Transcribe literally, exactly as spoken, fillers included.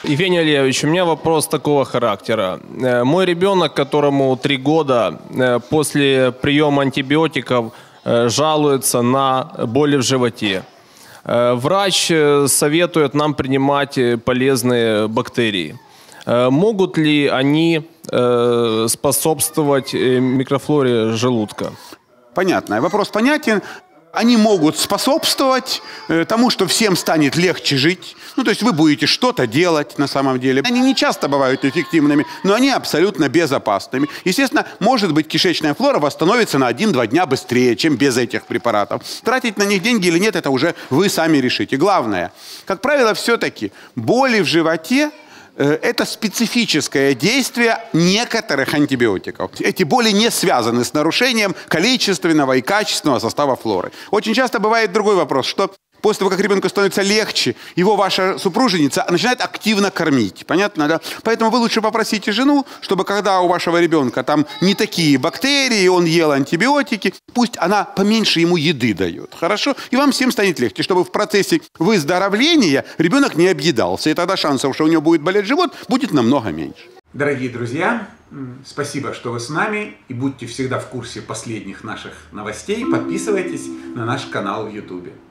Евгений Олегович, у меня вопрос такого характера. Мой ребенок, которому три года, после приема антибиотиков жалуется на боли в животе. Врач советует нам принимать полезные бактерии. Могут ли они способствовать микрофлоре желудка? Понятно. Вопрос понятен. Они могут способствовать э, тому, что всем станет легче жить. Ну, то есть вы будете что-то делать на самом деле. Они не часто бывают эффективными, но они абсолютно безопасными. Естественно, может быть, кишечная флора восстановится на один-два дня быстрее, чем без этих препаратов. Тратить на них деньги или нет, это уже вы сами решите. Главное, как правило, все-таки боли в животе это специфическое действие некоторых антибиотиков. Эти боли не связаны с нарушением количественного и качественного состава флоры. Очень часто бывает другой вопрос, что после того, как ребенку становится легче, его ваша супруженица начинает активно кормить. Понятно, да? Поэтому вы лучше попросите жену, чтобы когда у вашего ребенка там не такие бактерии, он ел антибиотики, пусть она поменьше ему еды дает. Хорошо? И вам всем станет легче, чтобы в процессе выздоровления ребенок не объедался. И тогда шансов, что у него будет болеть живот, будет намного меньше. Дорогие друзья, спасибо, что вы с нами. И будьте всегда в курсе последних наших новостей. Подписывайтесь на наш канал в ютубе.